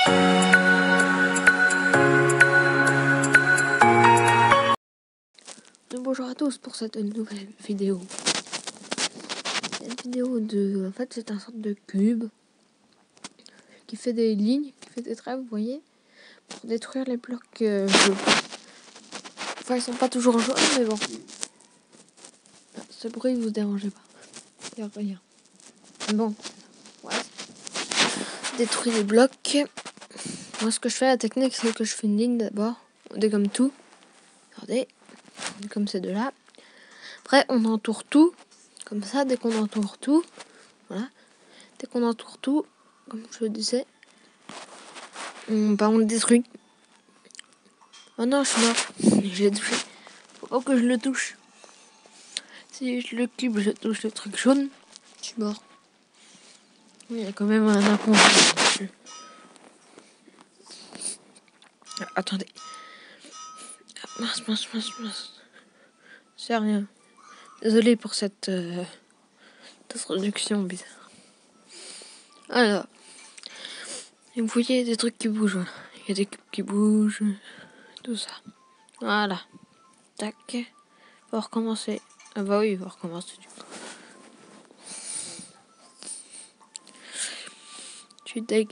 Bonjour à tous pour cette nouvelle vidéo. Cette vidéo en fait c'est un sorte de cube qui fait des lignes, qui fait des traits, vous voyez, pour détruire les blocs jaunes. Enfin ils sont pas toujours jaunes mais bon. Ce bruit vous dérangez pas. Il n'y a rien. Bon, voilà. Détruire les blocs. Moi ce que je fais, la technique c'est que je fais une ligne d'abord. On dégomme tout. Regardez. Comme ces deux-là. Après, on entoure tout. Comme ça, dès qu'on entoure tout, voilà. Dès qu'on entoure tout, comme je le disais, on le détruit. Oh non, je suis mort. Je l'ai touché. Faut pas que je le touche. Si je le cube, je touche le truc jaune, je suis mort. Il y a quand même un inconvénient. Attendez. Mince. C'est rien. Désolé pour cette introduction bizarre. Alors, et vous voyez des trucs qui bougent. Voilà. Il y a des cubes qui bougent. Tout ça. Voilà. Tac. Faut recommencer. Ah bah oui, il va recommencer du coup. Je suis deg.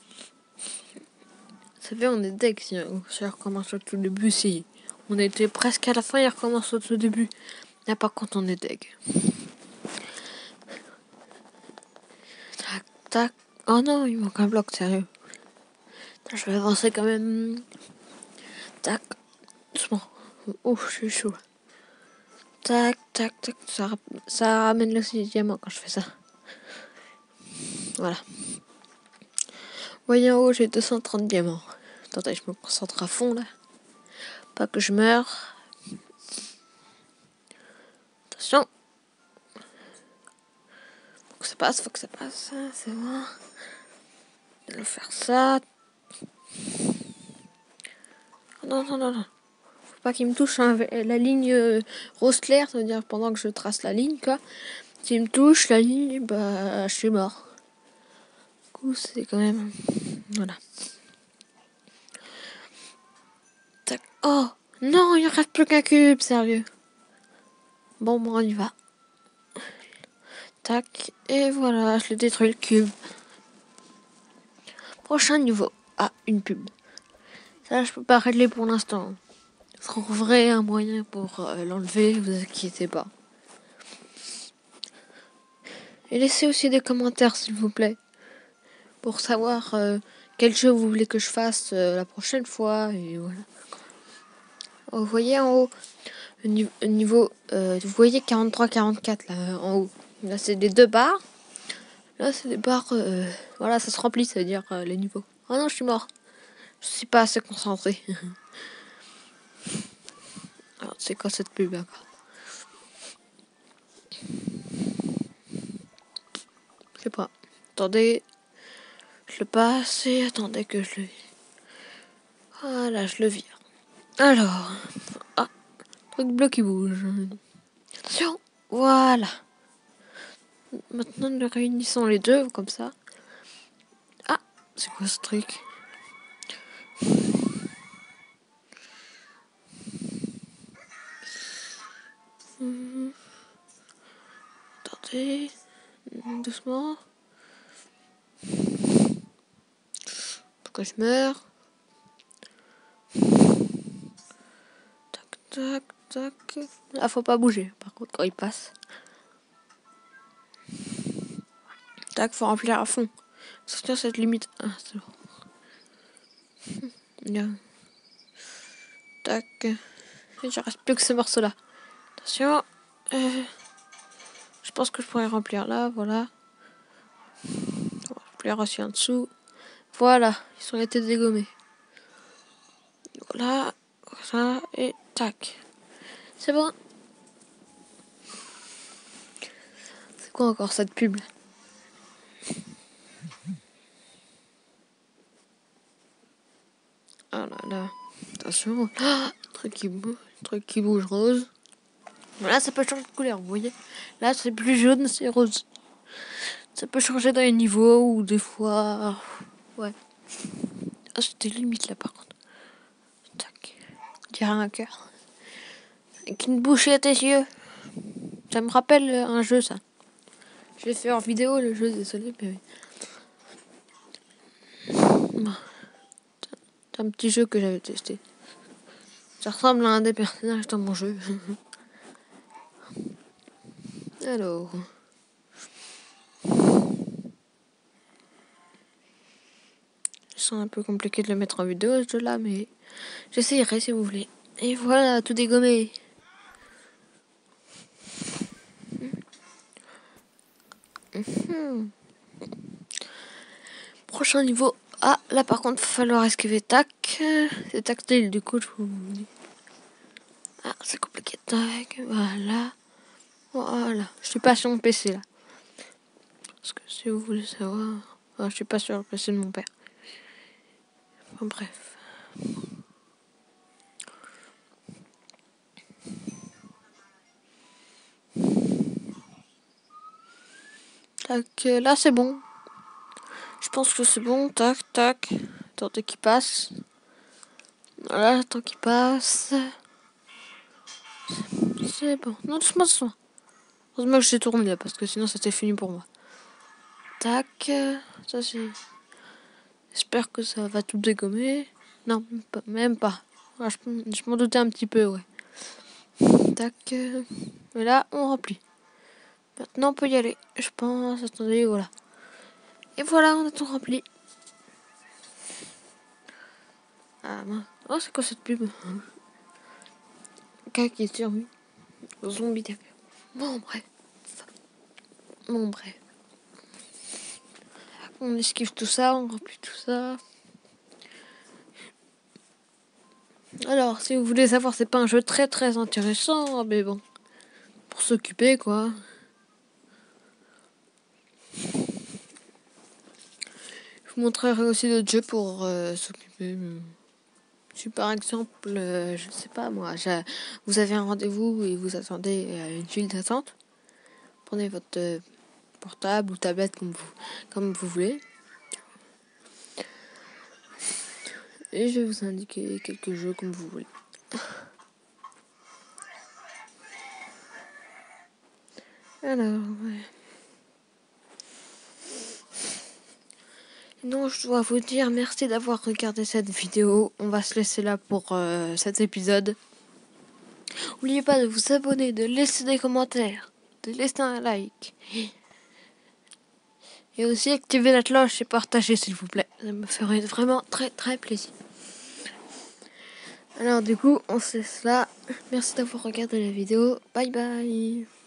Ça fait on est deg si on recommence au tout début. Si on était presque à la fin, il recommence au tout début. Là par contre on est deg. Tac. Oh non, il manque un bloc, sérieux. Je vais avancer quand même. Tac. Doucement. Oh, je suis chaud. Tac. Ça ramène le 6 diamant quand je fais ça. Voilà. Vous voyez en haut, j'ai 230 diamants. Attendez, je me concentre à fond là. Pas que je meure. Attention. Faut que ça passe. C'est bon. Je vais faire ça. Non. Faut pas qu'il me touche. Hein. La ligne rose clair, ça veut dire pendant que je trace la ligne, quoi. S'il me touche la ligne, bah je suis mort. Du coup, c'est quand même. Voilà. Tac. Oh non, il ne reste plus qu'un cube, sérieux. Bon, on y va. Tac. Et voilà, je l'ai détruit le cube. Prochain niveau. Ah, une pub. Ça, je peux pas régler pour l'instant. Je trouverai un moyen pour l'enlever, vous inquiétez pas. Et laissez aussi des commentaires, s'il vous plaît, pour savoir quel jeu vous voulez que je fasse la prochaine fois. Et voilà. Oh, vous voyez en haut, niveau, vous voyez 43-44 là en haut. Là, c'est des deux barres. Là, c'est des barres. Voilà, ça se remplit, ça veut dire les niveaux. Oh non, je suis mort. Je suis pas assez concentré. Alors, c'est quoi cette pub là? Je sais pas. Attendez. Je le passe et attendez que je le vire. Voilà, je le vire. Alors. Ah, truc bleu qui bouge. Attention. Voilà. Maintenant, nous réunissons les deux comme ça. Ah, c'est quoi ce truc? Attendez. Doucement. Pourquoi je meurs? Tac. Ah, faut pas bouger, par contre, quand il passe. Tac, faut remplir à fond. Sortir cette limite. Ah, c'est bon. Bien. Tac. Il reste plus que ce morceau-là. Attention. Je pense que je pourrais remplir là, voilà. On va remplir aussi en dessous. Voilà, ils ont été dégommés. Voilà, ça, et tac. C'est bon. C'est quoi encore cette pub? Ah là. Attention. Ah, truc qui bouge rose. Voilà, ça peut changer de couleur, vous voyez. Là, c'est plus jaune, c'est rose. Ça peut changer dans les niveaux ou des fois... Ouais. Ah, c'était limite là par contre. Tac. Dirait un cœur. Avec une bouchée à tes yeux. Ça me rappelle un jeu, ça. Je l'ai fait en vidéo, le jeu, désolé, mais bon. C'est un petit jeu que j'avais testé. Ça ressemble à un des personnages dans mon jeu. Alors. C'est un peu compliqué de le mettre en vidéo, ce jeu-là, mais j'essayerai si vous voulez. Et voilà, tout dégommé. Prochain niveau. Ah, là par contre, il va falloir esquiver. Tac. C'est tactile, du coup, je vous dis. Ah, c'est compliqué. Tac, voilà. Voilà. Je suis pas sur mon PC, là. Parce que si vous voulez savoir... Ah, je suis pas sur le PC de mon père. Enfin, bref. Tac, là c'est bon. Je pense que c'est bon. Tac, tac. Attendez qu'il passe. Voilà, attends qu'il passe. C'est bon. Non, doucement. Heureusement que j'ai tourné là, parce que sinon c'était fini pour moi. Tac. Ça c'est... J'espère que ça va tout dégommer. Non, même pas. Ah, je m'en doutais un petit peu, ouais. Tac. Et là, on remplit. Maintenant, on peut y aller. Je pense. Attendez, voilà. Et voilà, on a tout rempli. Ah mince. Oh, c'est quoi cette pub? Cac qui est sur lui. Zombie d'accord. Bon, bref. On esquive tout ça, on remplit tout ça. Alors, si vous voulez savoir, c'est pas un jeu très très intéressant, mais bon. Pour s'occuper, quoi. Je vous montrerai aussi d'autres jeux pour s'occuper. Si par exemple, je sais pas moi, vous avez un rendez-vous et vous attendez à une file d'attente, prenez votre portable ou tablette comme vous voulez. Et je vais vous indiquer quelques jeux comme vous voulez. Alors, ouais. Non, je dois vous dire merci d'avoir regardé cette vidéo. On va se laisser là pour cet épisode. N'oubliez pas de vous abonner, de laisser des commentaires, de laisser un like. Et aussi activer la cloche et partager s'il vous plaît. Ça me ferait vraiment très très plaisir. Alors du coup, on se laisse là. Merci d'avoir regardé la vidéo. Bye bye.